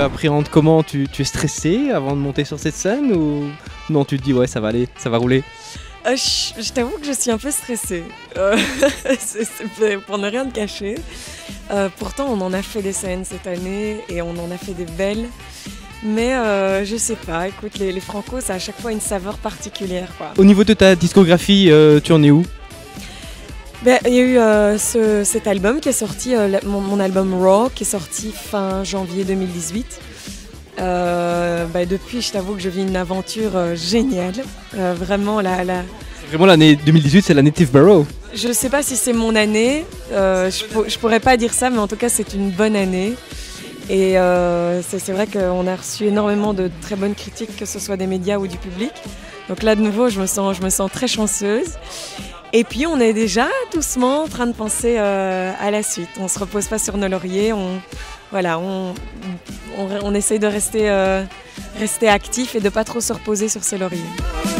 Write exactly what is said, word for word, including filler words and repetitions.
appréhendes comment? tu, tu es stressé avant de monter sur cette scène ou non, tu te dis ouais ça va aller, ça va rouler? Euh, je je t'avoue que je suis un peu stressée, euh, c'est- c'est pour ne rien te cacher. Euh, pourtant, on en a fait des scènes cette année et on en a fait des belles. Mais euh, je sais pas, écoute, les, les Franco, ça a à chaque fois une saveur particulière, quoi. Au niveau de ta discographie, euh, tu en es où? Ben, il y a eu euh, ce- cet album qui est sorti, euh, la- mon, mon album Raw, qui est sorti fin janvier deux mille dix-huit. Euh, ben, depuis, je t'avoue que je vis une aventure euh, géniale. Euh, vraiment, la, la, Vraiment l'année deux mille dix-huit c'est l'année Tiff Barrow. Je ne sais pas si c'est mon année, euh, je ne pourrais pas dire ça, mais en tout cas c'est une bonne année. Et euh, c'est c'est vrai qu'on a reçu énormément de très bonnes critiques, que ce soit des médias ou du public. Donc là de nouveau je me sens, je me sens très chanceuse. Et puis on est déjà doucement en train de penser euh, à la suite. On ne se repose pas sur nos lauriers, on, voilà, on, on, on essaye de rester, euh, rester actif et de ne pas trop se reposer sur ses lauriers.